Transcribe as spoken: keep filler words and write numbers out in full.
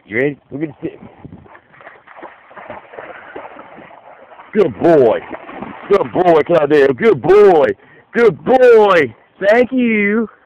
You ready? We're gonna sit. Good boy. Good boy, Clawdell. Good boy. Good boy. Thank you.